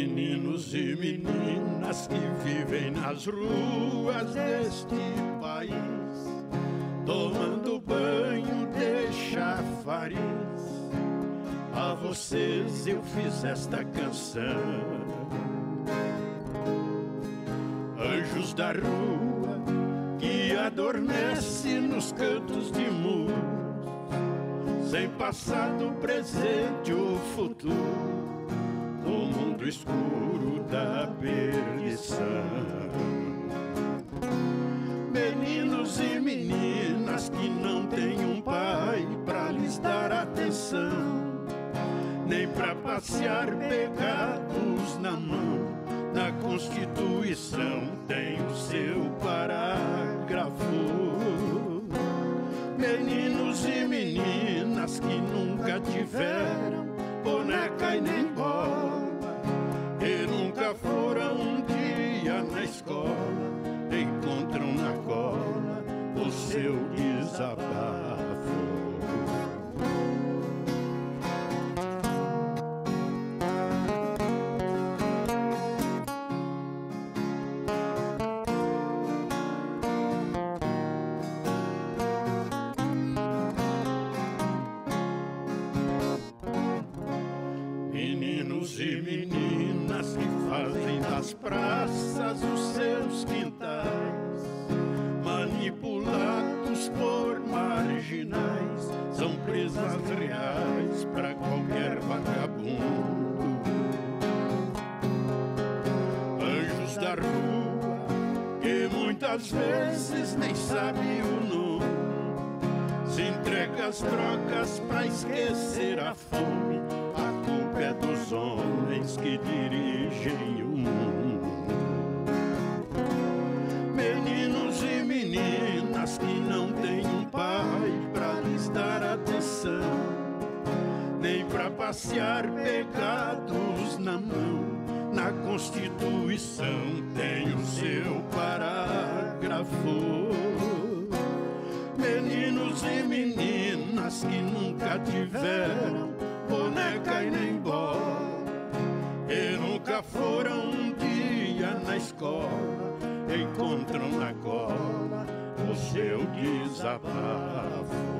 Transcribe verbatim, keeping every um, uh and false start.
Meninos e meninas que vivem nas ruas deste país, tomando banho de chafariz, a vocês eu fiz esta canção. Anjos da rua que adormece nos cantos de muros, sem passado, presente ou futuro, no mundo escuro da perdição. Meninos e meninas que não têm um pai pra lhes dar atenção, nem pra passear pegados na mão. Na Constituição tem o seu parágrafo. Meninos e meninas que nunca tiveram boneca e nem bola, e nunca foram um dia na escola, encontram na cola o seu desabafo. Meninos e meninas que fazem das praças os seus quintais, manipulados por marginais, são presas reais para qualquer vagabundo. Anjos da rua que muitas vezes nem sabe o nome, se entrega às drogas pra esquecer a fome. A culpa é dos homens que dirigem o mundo. Meninos e meninas que não têm um pai pra lhes dar atenção, nem pra passear pegados na mão. Na Constituição tem o seu parágrafo. Meninos e meninas que nunca tiveram boneca e nem bola, e nunca foram um dia na escola, encontram na cola o seu desabafo.